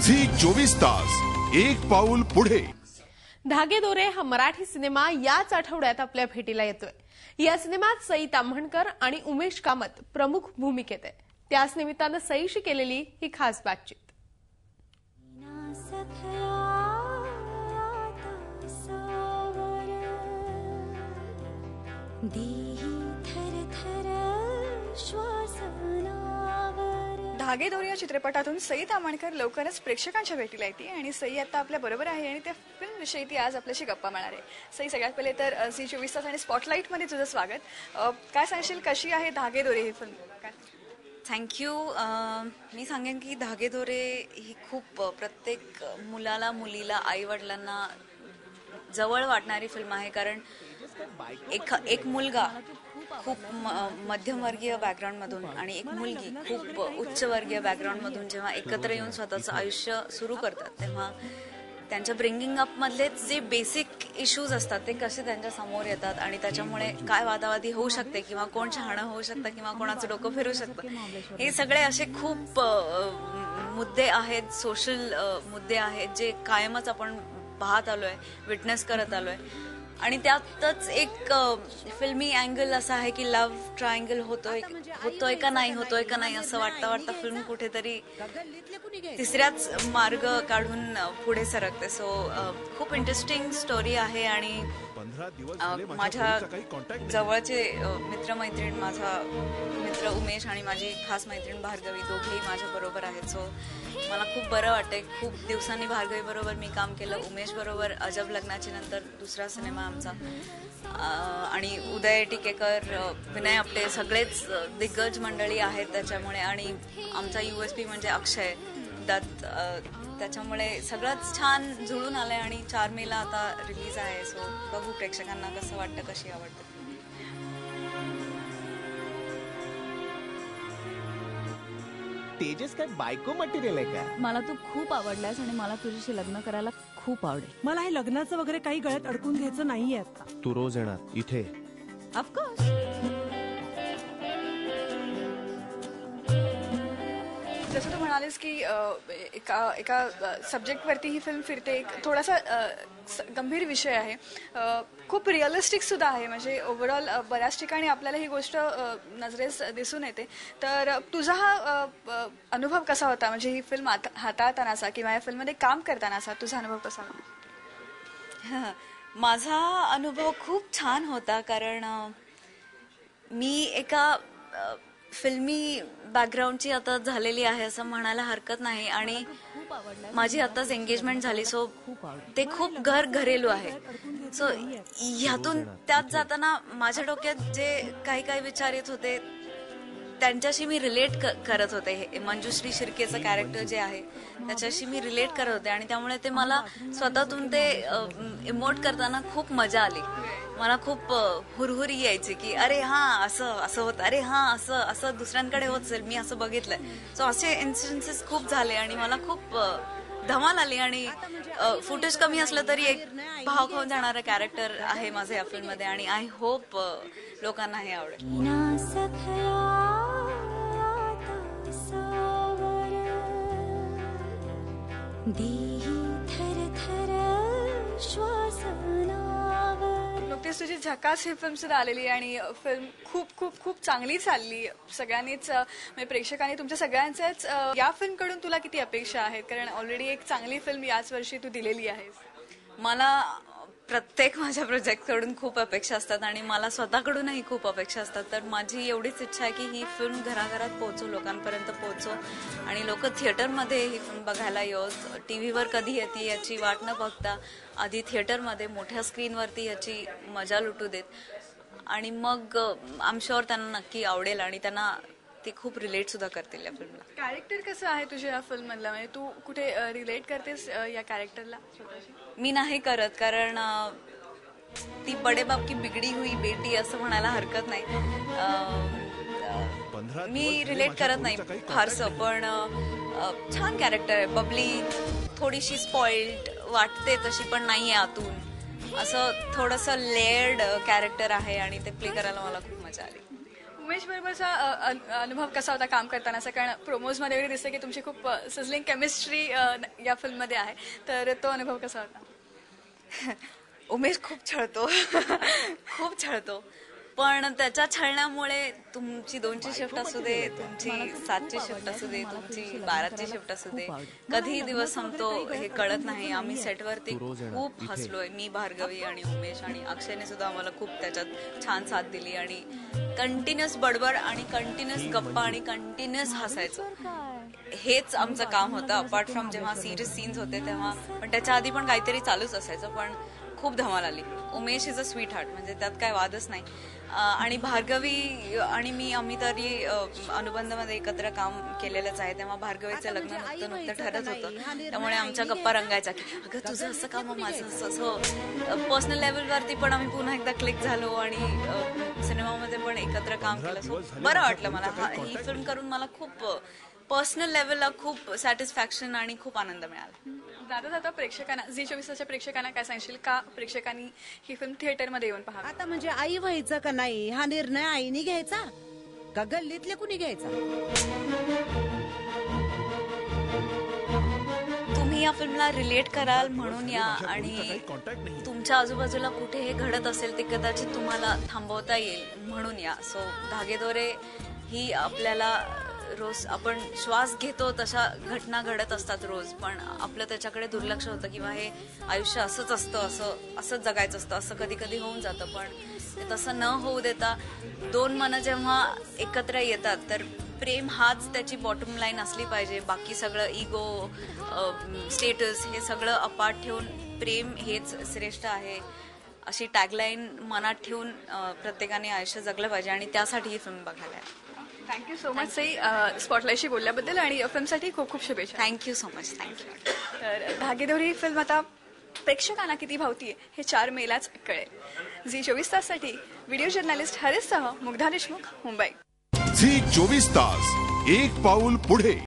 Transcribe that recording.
Zee 24 तास एक पाऊल पुढे। धागेदोरे हा मराठी सिनेमा याच आठवड्यात आपल्या भेटीला येतोय। या सिनेमात सई ताम्हणकर आणि उमेश कामत प्रमुख भूमिकेत आहे। त्याच निमित्तानं सईशी केलेली ही खास बातचीत। धागेदोरे या चित्रपटातून सई ताम्हणकर लवकरच प्रेक्षकांच्या भेटीला येते आणि सई आता आपल्या बरोबर आहे आणि त्या फिल्म विषयी ती आज आपल्याशी गप्पा मारणार आहे। सई, सगळ्यात पहिले तर झी 24 तास आणि स्पॉटलाइट मध्ये तुझं स्वागत। काय सांगशील, कशी आहे धागेदोरे ही फिल्म? थँक्यू। मी सांगेन की धागेदोरे ही खूप प्रत्येक मुलाला मुलीला आई वडिलांना जवळ वाटणारी फिल्म आहे। कारण एक मुलगा खूप मध्यमवर्गीय बॅकग्राऊंडमधून आणि एक मुलगी खूप उच्चवर्गीय बॅकग्राऊंडमधून जेव्हा एकत्र येऊन स्वतःचं आयुष्य सुरू करतात तेव्हा त्यांच्या ब्रिंगिंग अप मधलेच जे बेसिक इश्यूज असतात ते कसे त्यांच्या समोर येतात आणि त्याच्यामुळे काय वादावादी होऊ शकते किंवा कोण शहाणं होऊ शकतं किंवा कोणाचं डोकं फिरू शकतं, हे सगळे असे खूप मुद्दे आहेत, सोशल मुद्दे आहेत जे कायमच आपण पाहत आलोय, विटनेस करत आलोय। आणि त्यातच एक फिल्मी अँगल असा आहे की लव्ह ट्रायंगल होतोय का नाही असं वाटता फिल्म कुठेतरी तिसऱ्याच मार्ग काढून पुढे सरकते। सो खूप इंटरेस्टिंग स्टोरी आहे आणि माझ्या जवळचे मित्रमैत्रीण, माझा मित्र उमेश आणि माझी खास मैत्रीण भार्गवी दोघेही माझ्या बरोबर आहेत। सो मला खूप बरं वाटतंय। खूप दिवसांनी भार्गवी बरोबर मी काम केलं, उमेश बरोबर अजब लग्नाची नंतर दुसरा सिनेमा आमचा, आणि उदय टिकेकर, विनय आपटे सगळेच दिग्गज मंडळी आहेत त्याच्यामुळे, आणि आमचा USP म्हणजे अक्षय दत्त, त्याच्यामुळे सगळंच छान जुळून आलंय आणि 4 मेला आता रिलीज आहे। सो बघू प्रेक्षकांना कसं वाटतं, कशी आवडतं। तेजस काय बायको मटेरियल आहे का? मला तू खूप आवडलास आणि मला तुझ्याशी लग्न करायला खूप आवडेल। मला हे लग्नाचं वगैरे काही गळ्यात अडकून घ्यायचं नाहीये आता। तू रोज येणार इथे? ऑफकोर्स। जसं तू म्हणालीस की एका सब्जेक्टवरती ही फिल्म फिरते, एक थोडासा गंभीर विषय आहे, खूप रिअलिस्टिक सुद्धा आहे। म्हणजे ओव्हरऑल बऱ्याच ठिकाणी आपल्याला ही गोष्ट नजरेस दिसून येते। तर तुझा हा अनुभव कसा होता, म्हणजे ही फिल्म हाताळतानाचा किंवा या फिल्ममध्ये काम करतानाचा तुझा अनुभव कसा होता? माझा अनुभव खूप छान होता, कारण मी एका फिल्मी बॅकग्राऊंडची आता झालेली आहे असं म्हणायला हरकत नाही, आणि माझी आताच एंगेजमेंट झाली। सो ते खूप घरेलू आहे। सो ह्यातून त्यात जाताना माझ्या डोक्यात जे काही विचार येत होते त्यांच्याशी मी रिलेट करत होते। मंजुश्री शिर्केचं कॅरेक्टर जे आहे त्याच्याशी मी रिलेट करत होते आणि त्यामुळे ते मला स्वतःतून ते इमोट करताना खूप मजा आली। मला खूप हुरहुरी यायची की अरे हा असं होतं, अरे हा असं दुसऱ्यांकडे होत असेल, मी असं बघितलंय। सो असे इन्सिडेन्सेस खूप झाले आणि मला खूप धमाल आली, आणि फुटेज कमी असलं तरी एक भाव खाऊन जाणारं कॅरेक्टर आहे माझं या फिल्ममध्ये, आणि आय होप लोकांना हे आवडेल। नुकतीच तुझी झकास ही फिल्म सुद्धा आलेली आणि फिल्म खूप खूप खूप चांगली चालली। सगळ्यांनीच म्हणजे प्रेक्षकांनी तुमच्या सगळ्यांच्याच या फिल्मकडून तुला किती अपेक्षा आहेत, कारण ऑलरेडी एक चांगली फिल्म याच वर्षी तू दिलेली आहेस? मला प्रत्येक माझ्या प्रोजेक्टकडून खूप अपेक्षा असतात आणि मला स्वतःकडूनही खूप अपेक्षा असतात। तर माझी एवढीच इच्छा आहे की ही फिल्म घराघरात पोहोचो, लोकांपर्यंत पोहोचो, आणि लोक थिएटरमध्ये ही फिल्म बघायला येत, टीव्हीवर कधी येते याची वाट न बघता आधी थिएटरमध्ये मोठ्या स्क्रीनवरती याची मजा लुटू देत, आणि मग आय एम शुअर त्यांना नक्की आवडेल आणि त्यांना ते खूप रिलेट सुद्धा करतील या फिल्मला। कॅरेक्टर कसं आहे तुझ्या या फिल्म मधला, म्हणजे तू कुठे रिलेट करतेस या कॅरेक्टरला स्वतःशी? मी नाही करत, कारण ती बडे बाप की बिगडी हुई बेटी असं म्हणायला हरकत नाही। मी रिलेट करत नाही फारसं, पण छान कॅरेक्टर आहे, बबली, थोडीशी स्पॉइल्ड वाटते तशी पण नाहीये आतून, असं थोडंसं लेयर्ड कॅरेक्टर आहे आणि ते प्ले करायला मला खूप मजा आली। उमेश बरोबरचा अनुभव कसा होता काम करतानाचा? कारण प्रोमोजमध्ये वगैरे दिसतं की तुमची खूप सिझलिंग केमिस्ट्री या फिल्ममध्ये आहे, तर तो अनुभव कसा होता? उमेश खूप छळतो खूप छळतो, पण त्याच्या छळण्यामुळे तुमची 2ची शिफ्ट असू दे, तुमची 7ची शिफ्ट असू दे, तुमची 12ची शिफ्ट असू दे, कधी दिवस संपतो हे कळत नाही. आम्ही सेटवरती खूप हसलोय, मी, भार्गवी आणि उमेश, आणि अक्षयने सुद्धा आम्हाला खूप त्याच्यात छान साथ दिली. आणि कंटिन्युअस बडबड आणि कंटिन्युअस गप्पा आणि कंटिन्युअस हसायचं, हेच आमचं काम होतं. अपार्ट फ्रॉम जेव्हा सिरियस सीन्स होते तेव्हा, पण त्याच्या आधी पण काहीतरी चालूच असायचं. पण खूप धमाल आली. Umesh is a sweetheart, म्हणजे त्यात काय वादच नाही. आणि भार्गवी आणि मी, आम्ही तरी अनुबंधमध्ये एकत्र काम केलेलंच आहे, तेव्हा भार्गवीचं लग्न नुकतं ठरत होतं, त्यामुळे आमच्या गप्पा रंगायच्या की अगं तुझं असं काम, माझं असं. असं पर्सनल लेवलवरती पण आम्ही पुन्हा एकदा क्लिक झालो आणि सिनेमामध्ये पण एकत्र काम केलं. सो बरं वाटलं मला. ही फिल्म करून मला खूप पर्सनल लेवलला खूप सॅटिस्फॅक्शन आणि खूप आनंद मिळाला. जाता जाता प्रेक्षकांना, झी24च्या प्रेक्षकांना काय सांगशील? का प्रेक्षकांनी ही फिल्म थिएटरमध्ये येऊन पाहावी? आता म्हणजे आई व्हायचं का नाही हा निर्णय आईने घ्यायचा का गल्लीतले कुणी घ्यायचा? तुम्ही या फिल्मला रिलेट कराल म्हणून या, आणि तुमच्या आजूबाजूला कुठे हे घडत असेल ते कदाचित तुम्हाला थांबवता येईल म्हणून या. सो धागेदोरे ही आपल्याला रोज आपण श्वास घेतो तशा घटना घडत असतात रोज, पण आपलं त्याच्याकडे दुर्लक्ष होतं किंवा हे आयुष्य असंच असतं, असंच जगायचं असतं, असं कधी कधी होऊन जातं. पण तसं न होऊ देता 2 मनं जेव्हा एकत्र येतात तर प्रेम हाच त्याची बॉटम लाईन असली पाहिजे. बाकी सगळं इगो, स्टेटस हे सगळं अपार्ट ठेवून प्रेम हेच श्रेष्ठ आहे अशी टॅगलाईन मनात ठेवून प्रत्येकाने आयुष्य जगलं पाहिजे, आणि त्यासाठी ही फिल्म बघायला आहे. थँक्यू सो मच सई, स्पॉटलाईटशी बोलल्याबद्दल, आणि फिल्मसाठी खूप खूप शुभेच्छा. Thank you so much. थँक्यू. तर धागेदोरे ही फिल्म आता प्रेक्षकांना किती भावतीये हे 4 मेलाच कळेल. झी24 ताससाठी व्हिडिओ जर्नलिस्ट हरीशसह मुग्धा देशमुख, मुंबई. झी 24 तास, एक पाऊल पुढे.